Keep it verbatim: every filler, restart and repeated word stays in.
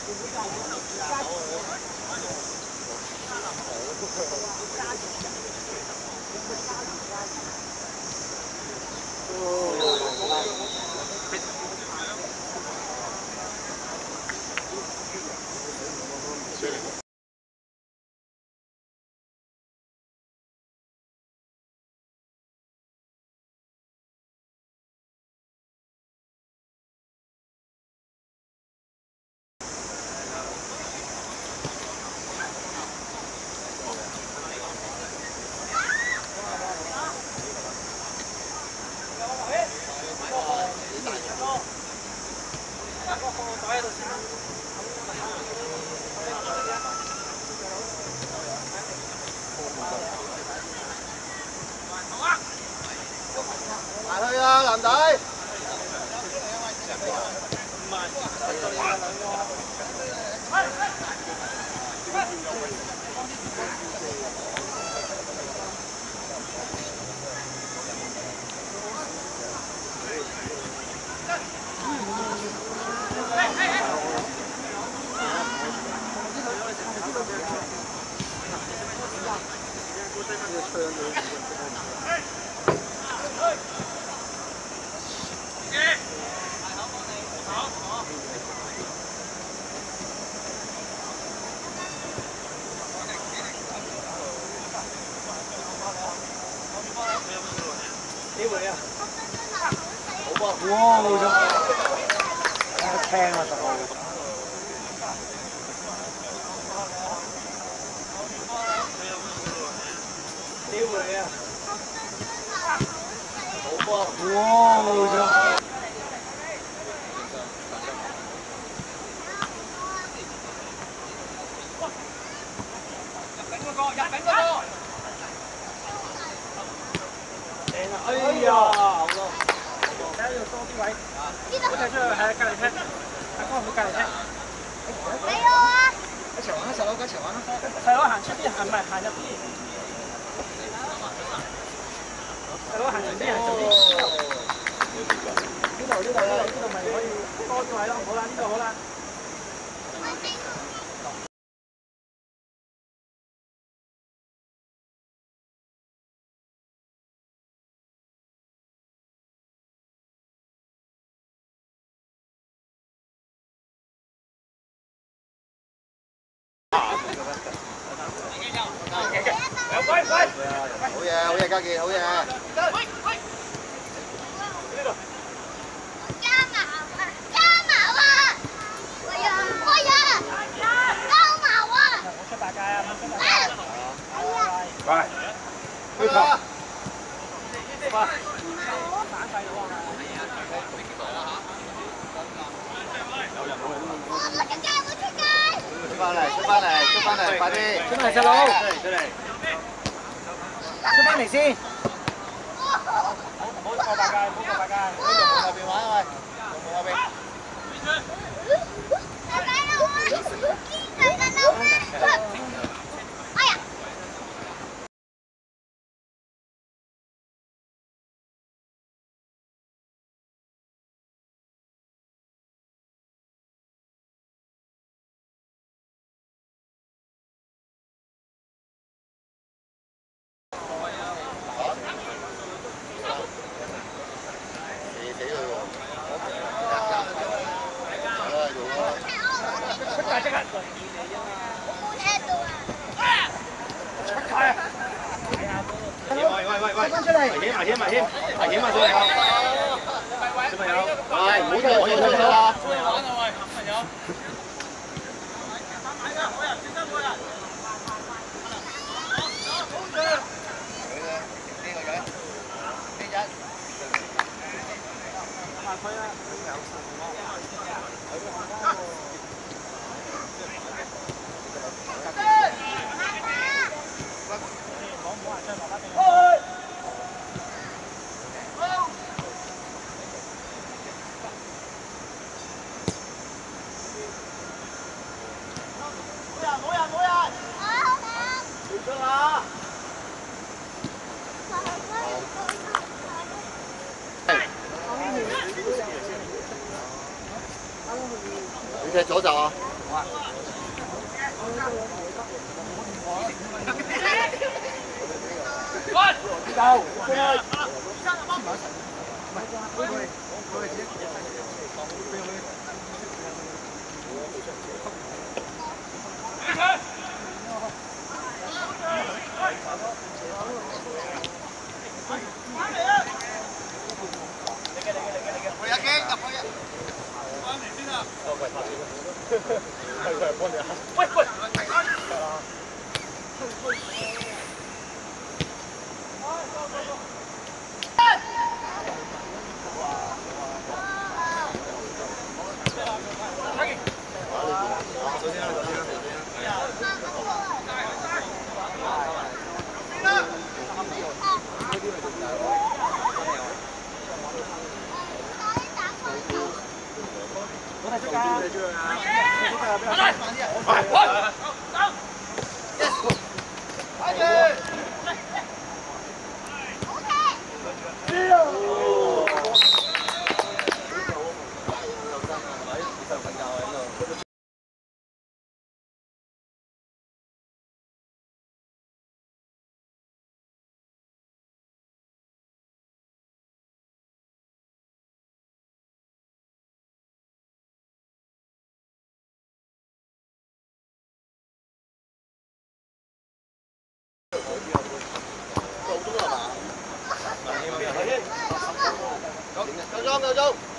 埋去啊，男仔！機會啊！好波！哇，冇咗！聽啊，十號。機會啊！好波！哇，冇咗！入緊嗰個，入緊嗰個！ 哎呀，好咯，睇下要多啲位，好踢出去，係隔離踢，阿哥去隔離踢。你好啊！一齊玩啦，細佬，一齊玩啦。細佬行出啲，行唔係行入啲。細佬行前啲，行前啲。呢度呢度呢度呢度咪可以多啲位咯，好啦，呢度好啦。 好嘢，好嘢，家健，好嘢。加矛啊！加矛啊！喂呀！喂呀！加矛啊！我出大界啊！出大界。喂，去球。快！反細佬啊！有人冇人都冇。我出街，我出街。出翻嚟，出翻嚟，出翻嚟，快啲！出翻嚟，細佬。出嚟，出嚟。 出翻嚟先，唔好唔好過大界，唔好過大界，喺龍門後邊玩啊喂，龍門後邊。大界啦，我堅佢嘅嬲。哎呀！喂，出嚟！危險危險危險危險啊！小朋友，小朋友，喂，唔好再我要出嚟啦！小朋友，喂，小朋友。買㗎，好人，專登好人。好，好住。呢個樣，呢人。慢推啦，有數咯。 你踢左閘啊！ Đâu? Quân ơi.回家给，打回去。帮你这个。快快快快帮你啊！喂喂。夠鐘夠鐘。